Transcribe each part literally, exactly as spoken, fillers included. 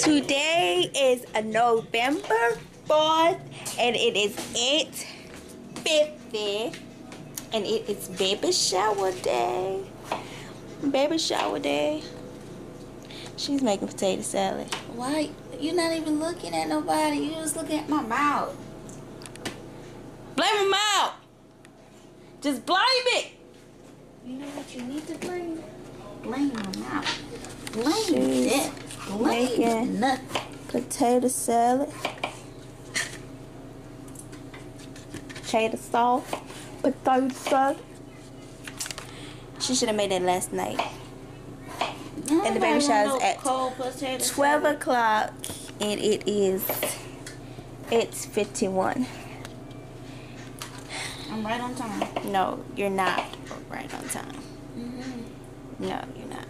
Today is a November fourth and it is eight fifty and it is baby shower day. Baby shower day. She's making potato salad. Why? You're not even looking at nobody. You're just looking at my mouth. Blame my mouth. Just blame it. You know what you need to blame? Blame my mouth. Blame She's it. Blame making nothing. Potato salad. Potato sauce. Potato salad. She should have made it last night. And the baby shower is at twelve o'clock and it is eight fifty-one. I'm right on time. No, you're not right on time. Mm-hmm. No, you're not.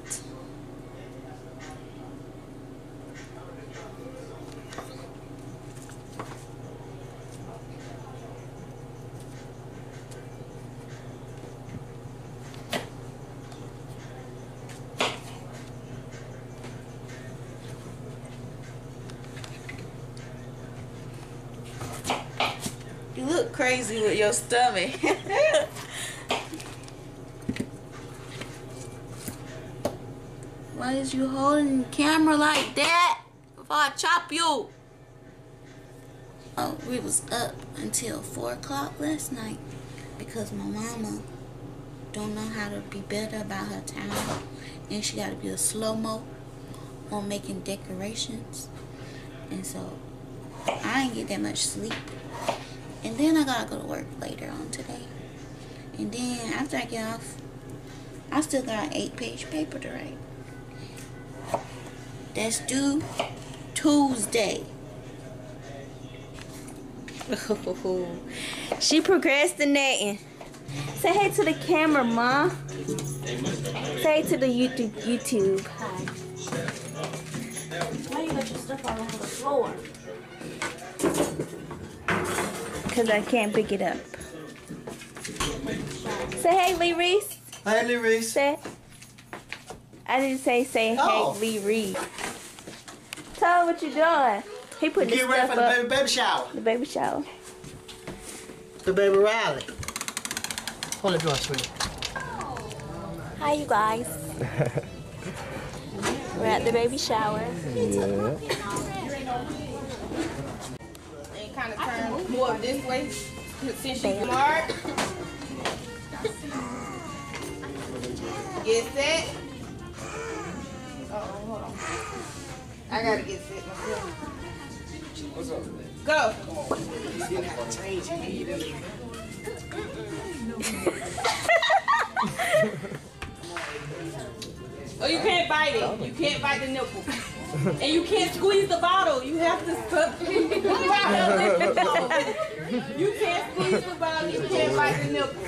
You look crazy with your stomach. Why is you holding the camera like that? Before I chop you. Oh, we was up until four o'clock last night because my mama don't know how to be better about her time, and she got to be a slow-mo on making decorations, and so I ain't get that much sleep. And then I gotta go to work later on today. And then after I get off, I still got an eight page paper to write. That's due Tuesday. She procrastinating. Say hey to the camera, Ma. Say hey to the YouTube. YouTube. Hi. Why you got your stuff all over the floor? Because I can't pick it up. Say hey, Lee Reese. Hey, Lee Reese. Say. I didn't say say Oh. hey, Lee Reese. Tell her what you're doing. He put his Get ready stuff for the up. baby, baby shower. The baby shower. The baby Riley. Hold up your sweetie. Hi, you guys. We're at the baby shower. Yeah. And kind of turn more this way since she's smart. Get set. Uh oh, hold on. I gotta get set myself. What's up? Go. Oh, you can't bite it. You can't bite the nipple. And you can't squeeze the bottle. You have to squeeze the bottle. You can't squeeze the bottle. You can't bite the nipple.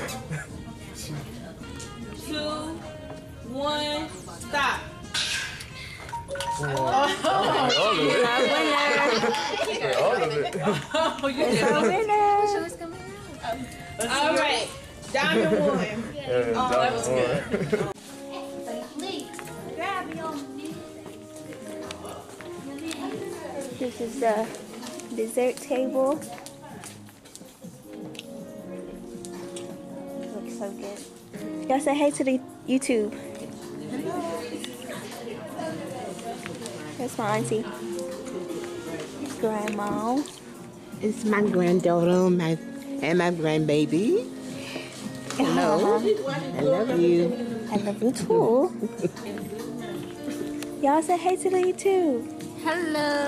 Two, one, stop. All of it. All of it. Oh, you It's our winner. All right. Diamond one. Yeah, Oh, that was good. This is the dessert table. Looks so good. Y'all say hey to the YouTube. That's my auntie. Grandma. It's my granddaughter my, and my grandbaby. Hello. I love you. I love you too. Y'all say hey to the YouTube. Hello.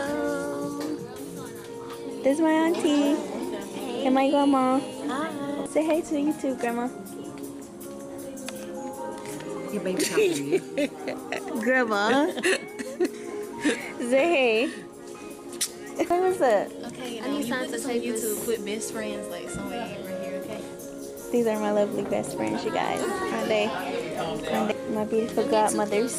This is my auntie. And my grandma. Hi. Say hey to the YouTube, Grandma. Your baby talking to you. Grandma. Say hey. Hey, what's up? Okay, you know, you put this on YouTube, put best friends like somewhere right here, okay? These are my lovely best friends, you guys. Aren't they? Aren't they my beautiful godmothers?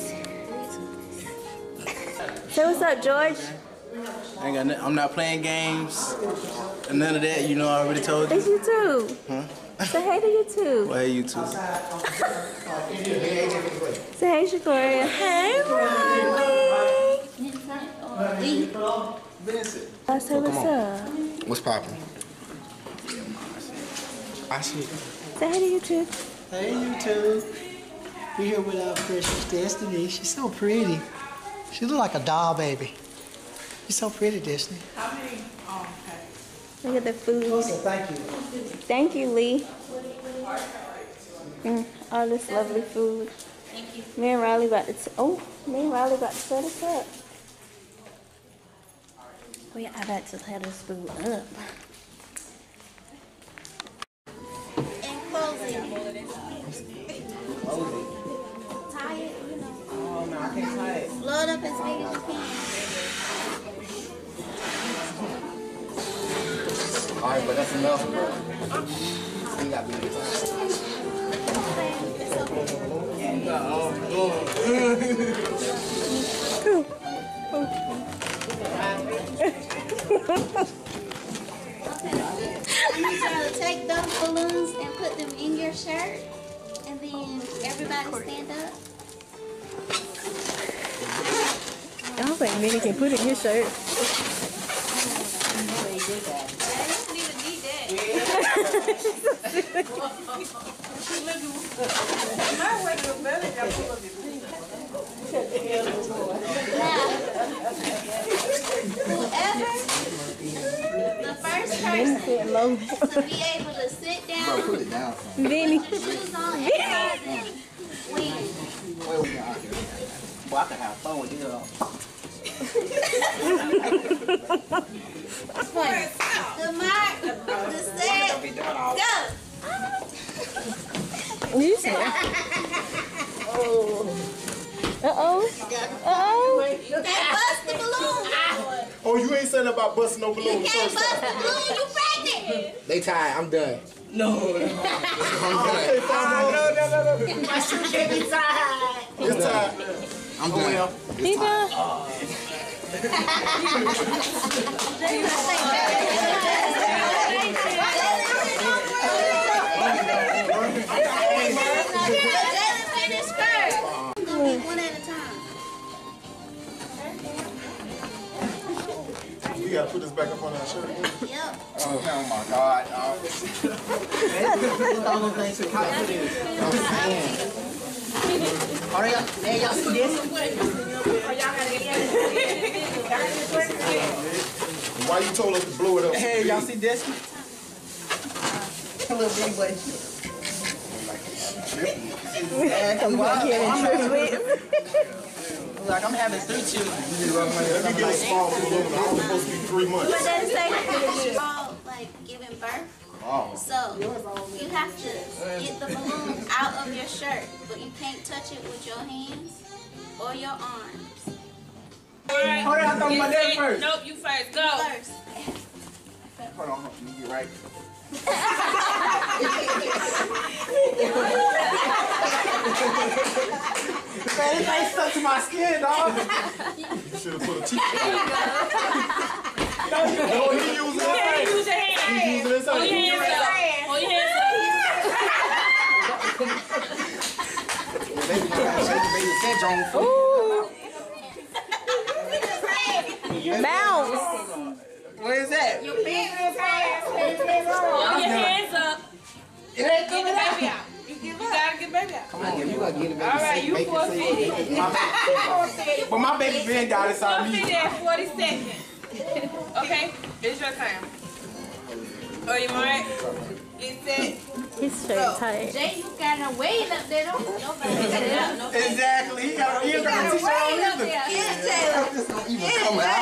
Say what's up, George. I ain't got n- I'm not playing games. And none of that, you know I already told you. It's YouTube. Huh? Say hey to YouTube. Well, hey, you too. Say hey, Shakoria. Hey, Riley. Lee. I say what's up. What's poppin'? I see. Say hey to you too. Hey, YouTube. We're here with our precious Destiny. She's so pretty. She looks like a doll baby. She's so pretty, Destiny. How many? Oh, okay. Look at the food. Okay, thank you. Thank you, Lee. Mm, all this lovely food. Thank you. Me and Riley about to, t oh, me and Riley about to set us up. We are about to set this food up. And closing. Tired, you know. Oh, no, I can't tie it. Load up as big as you can. All right, but that's enough, bro. You got me. I need y'all to take those balloons and put them in your shirt. And then everybody stand up. I don't think Minnie can put it in his shirt. Whoever the first person to be able to sit down, Bro, put it down. Vinny. put shoes on, and ride them, win. Boy, I can have fun with you. The mark, the set, go. You said. Oh. Uh-oh. Uh-oh. You can't bust the balloon. Oh, you ain't saying about busting no You balloon the can't first bust the time. balloon, you pregnant. They tied. I'm done. No. I'm done. My shoe can't be tied. It's tied. I'm done. He done. One at a time. You gotta put this back up on that shirt. Yep. Oh my God. All those things to cut it. All right, hey, y'all see this? Why you told us to blow it up? Hey, y'all see this? A little big boy. Yeah, come back here and trip with. Like, I'm having three children. Let me get a small balloon. I'm supposed to be three months. What does it say? All like giving birth. Oh. So you have to get the balloon out of your shirt, but you can't touch it with your hands or your arms. Hold on, I thought my dad first. Nope, you first. Go. First. Hold on, let me get right. Man, this ain't stuck to my skin, dog. You should have put a teeth on it. No, he using his Yeah, hand. use your hand. He using his Hold your hand. hands up. Hold your hands Baby, you gotta shake the baby syndrome for Bounce. Where is that? up. Hold your hands up. It ain't coming Baby out. out. You, you gotta get baby out. Come on, you gotta get it, baby. All right, you Make it forfeited. But my baby Ben got it, so I need Forfeited at forty seconds. Okay, it's your turn. Are you alright? Get set. His shirt tight. Jay, you got a weight up there. Don't nobody. Exactly. He got, he got a t-shirt on either. Yeah, Taylor. This don't even come out.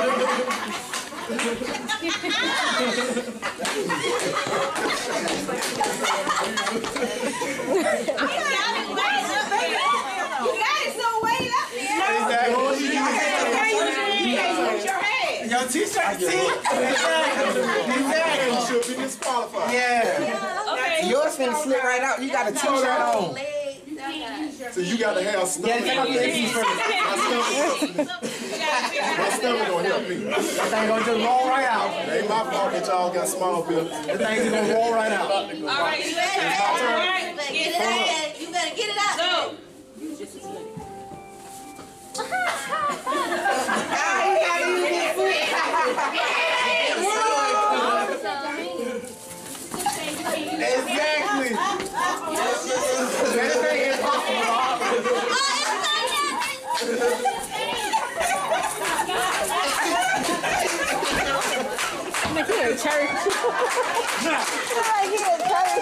You got it so way up there. Exactly. You can't use your head. Your t-shirt, see? Exactly. You should be disqualified. Yeah. Okay. Yours finna slip right out. You got a t-shirt on. So you gotta have stomach. Yeah, take off your t-shirt. My stomach don't help me. That thing gonna just roll right out. It ain't my fault that y'all got small bills. That thing's just gonna roll right out. All right, you ready? All right, Get get it out. You better get it out. Go. church. Look like he at church.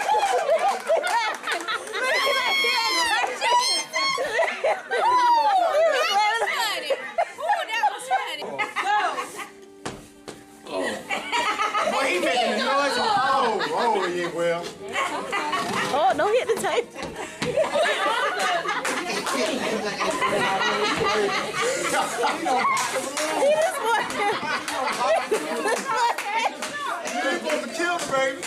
Boy, he making a noise. Oh, oh, yeah, well. Oh, don't hit the tape. You're supposed to kill the baby.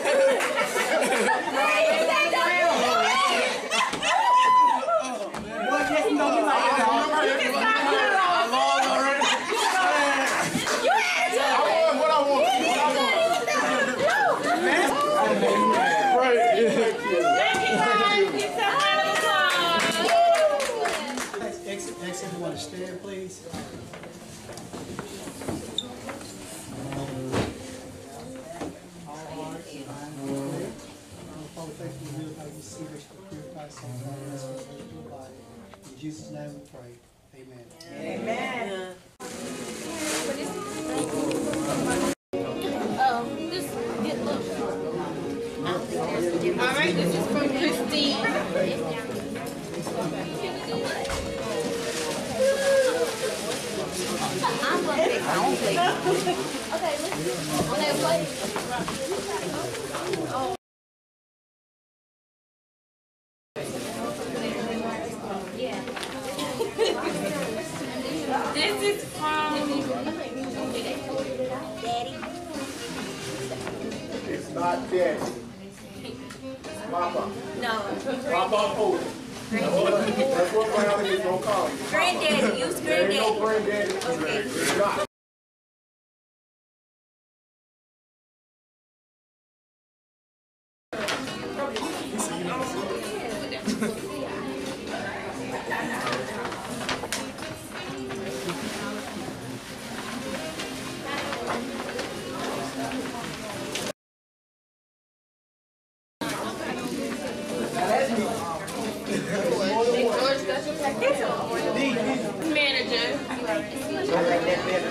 Exit, exit, you want to stand, please? All hearts, minds, and clear. Father, thank you for the you see which will purify some of our rest of your body. In Jesus' name we pray. Amen. Amen. All right, this is from Christine. I'm gonna take my own plate. Okay, listen. On that plate. Oh. Yeah. This is from Daddy. It's not daddy. It's Papa. No. Papa Odin. That's what family is gonna call you. Granddaddy. Use There ain't no granddaddy. granddaddy. It's not. manager.